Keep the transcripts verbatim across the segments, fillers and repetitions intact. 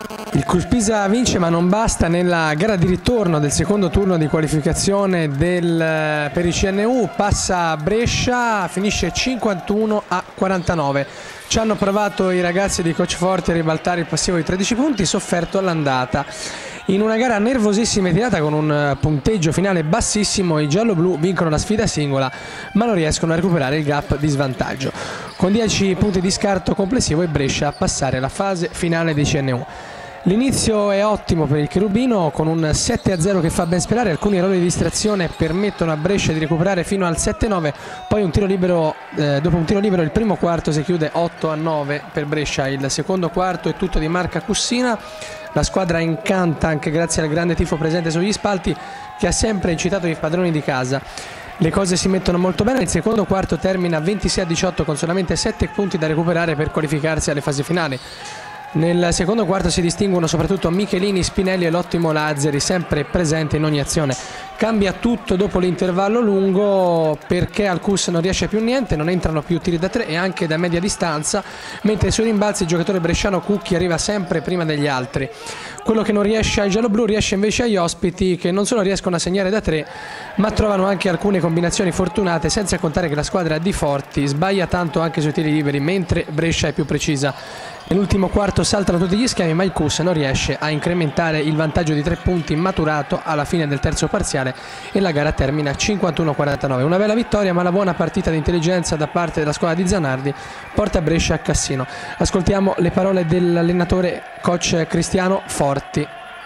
Il Cuspisa vince ma non basta nella gara di ritorno del secondo turno di qualificazione del, per il C N U, passa a Brescia, finisce cinquantuno a quarantanove. Ci hanno provato i ragazzi di Coach Forti a ribaltare il passivo di tredici punti, sofferto all'andata. In una gara nervosissima e tirata con un punteggio finale bassissimo, i giallo-blu vincono la sfida singola ma non riescono a recuperare il gap di svantaggio. Con dieci punti di scarto complessivo, è Brescia a passare alla fase finale dei C N U. L'inizio è ottimo per il Cherubino con un sette a zero che fa ben sperare, alcuni errori di distrazione permettono a Brescia di recuperare fino al sette a nove, poi un tiro libero, eh, dopo un tiro libero il primo quarto si chiude otto a nove per Brescia, il secondo quarto è tutto di marca Cussina, la squadra incanta anche grazie al grande tifo presente sugli spalti che ha sempre incitato i padroni di casa. Le cose si mettono molto bene, il secondo quarto termina ventisei a diciotto con solamente sette punti da recuperare per qualificarsi alle fasi finali. Nel secondo quarto si distinguono soprattutto Michelini, Spinelli e l'ottimo Lazzari, sempre presente in ogni azione. Cambia tutto dopo l'intervallo lungo perché al Cus non riesce più niente, non entrano più tiri da tre e anche da media distanza, mentre sui rimbalzi il giocatore bresciano Cucchi arriva sempre prima degli altri. Quello che non riesce ai gialloblu riesce invece agli ospiti, che non solo riescono a segnare da tre ma trovano anche alcune combinazioni fortunate, senza contare che la squadra di Forti sbaglia tanto anche sui tiri liberi mentre Brescia è più precisa. Nell'ultimo quarto saltano tutti gli schemi ma il Cus non riesce a incrementare il vantaggio di tre punti maturato alla fine del terzo parziale e la gara termina cinquantuno a quarantanove. Una bella vittoria ma la buona partita di intelligenza da parte della squadra di Zanardi porta Brescia a Cassino. Ascoltiamo le parole dell'allenatore coach Cristiano Forti.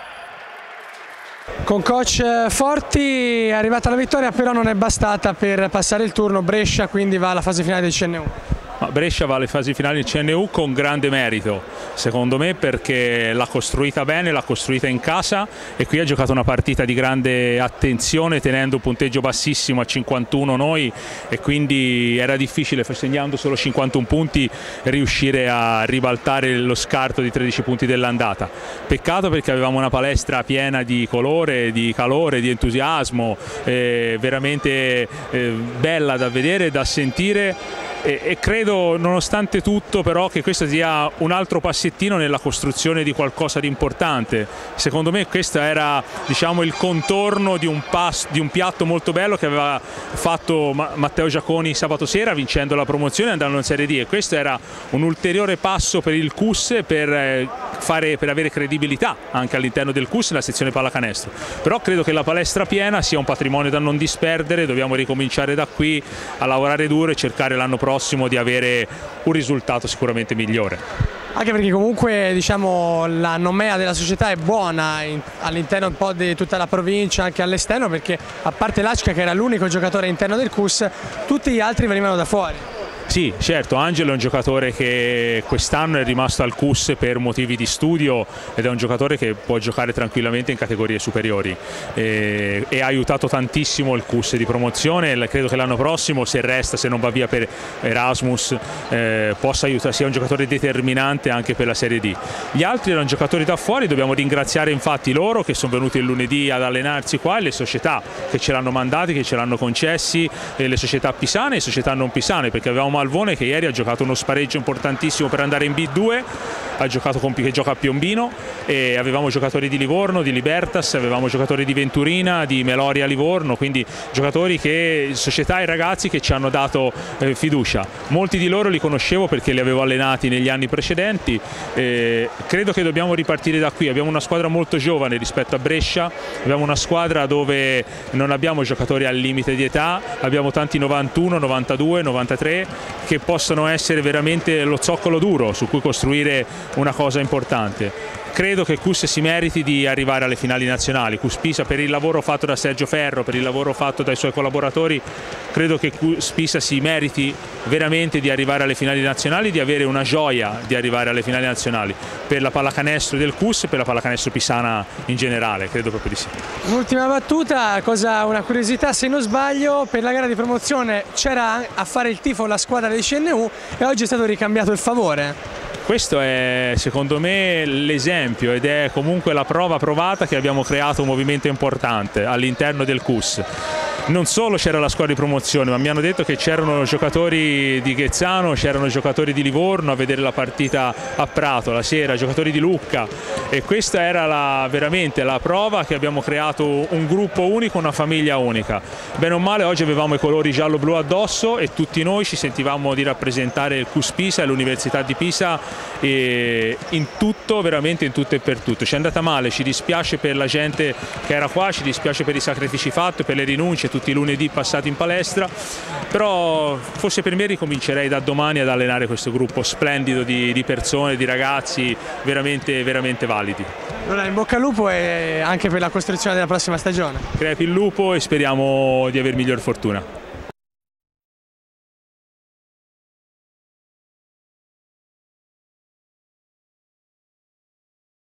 Con coach Forti è arrivata la vittoria, però non è bastata per passare il turno. Brescia quindi va alla fase finale del C N U. Brescia va alle fasi finali del C N U con grande merito, secondo me, perché l'ha costruita bene, l'ha costruita in casa e qui ha giocato una partita di grande attenzione tenendo un punteggio bassissimo a cinquantuno noi e quindi era difficile, segnando solo cinquantuno punti, riuscire a ribaltare lo scarto di tredici punti dell'andata. Peccato perché avevamo una palestra piena di colore, di calore, di entusiasmo, eh, veramente eh, bella da vedere e da sentire. E credo, nonostante tutto, però, che questo sia un altro passettino nella costruzione di qualcosa di importante. Secondo me questo era, diciamo, il contorno di un, pass, di un piatto molto bello che aveva fatto Matteo Giaconi sabato sera vincendo la promozione e andando in Serie D, e questo era un ulteriore passo per il Cus per, fare, per avere credibilità anche all'interno del Cus nella sezione pallacanestro. Però credo che la palestra piena sia un patrimonio da non disperdere, dobbiamo ricominciare da qui a lavorare duro e cercare l'anno prossimo di avere un risultato sicuramente migliore. Anche perché comunque, diciamo, la nomea della società è buona all'interno un po' di tutta la provincia, anche all'esterno, perché a parte Lacca che era l'unico giocatore interno del Cus, tutti gli altri venivano da fuori. Sì, certo, Angelo è un giocatore che quest'anno è rimasto al Cus per motivi di studio ed è un giocatore che può giocare tranquillamente in categorie superiori e, e ha aiutato tantissimo il Cus di promozione. Credo che l'anno prossimo, se resta, se non va via per Erasmus, eh, possa aiutare, sia un giocatore determinante anche per la Serie D. Gli altri erano giocatori da fuori, dobbiamo ringraziare infatti loro che sono venuti il lunedì ad allenarsi qua e le società che ce l'hanno mandati, che ce l'hanno concessi, e le società pisane e società non pisane, perché avevamo Malvone che ieri ha giocato uno spareggio importantissimo per andare in B due, ha giocato con, che gioca a Piombino, e avevamo giocatori di Livorno, di Libertas, avevamo giocatori di Venturina, di Meloria Livorno, quindi giocatori che, società e ragazzi che ci hanno dato eh, fiducia. Molti di loro li conoscevo perché li avevo allenati negli anni precedenti, eh, credo che dobbiamo ripartire da qui. Abbiamo una squadra molto giovane rispetto a Brescia, abbiamo una squadra dove non abbiamo giocatori al limite di età, abbiamo tanti novantuno, novantadue, novantatré che possono essere veramente lo zoccolo duro su cui costruire una cosa importante. Credo che Cus si meriti di arrivare alle finali nazionali. Cuspisa, per il lavoro fatto da Sergio Ferro, per il lavoro fatto dai suoi collaboratori, credo che Cuspisa si meriti veramente di arrivare alle finali nazionali, di avere una gioia di arrivare alle finali nazionali per la pallacanestro del Cus e per la pallacanestro pisana in generale, credo proprio di sì. Ultima battuta, cosa, una curiosità, se non sbaglio per la gara di promozione c'era a fare il tifo la squadra del C N U e oggi è stato ricambiato il favore. Questo è secondo me l'esempio ed è comunque la prova provata che abbiamo creato un movimento importante all'interno del Cus. non solo c'era la squadra di promozione, ma mi hanno detto che c'erano giocatori di Ghezzano, c'erano giocatori di Livorno a vedere la partita a Prato la sera, giocatori di Lucca, e questa era la, veramente la prova che abbiamo creato un gruppo unico, una famiglia unica. Bene o male oggi avevamo i colori giallo-blu addosso e tutti noi ci sentivamo di rappresentare il C U S Pisa e l'Università di Pisa, e in tutto, veramente in tutto e per tutto. Ci è andata male, ci dispiace per la gente che era qua, ci dispiace per i sacrifici fatti, per le rinunce tutti i lunedì passati in palestra, però forse per me ricomincerei da domani ad allenare questo gruppo splendido di, di persone, di ragazzi veramente, veramente validi. Allora in bocca al lupo e anche per la costruzione della prossima stagione. Crepi il lupo e speriamo di aver miglior fortuna.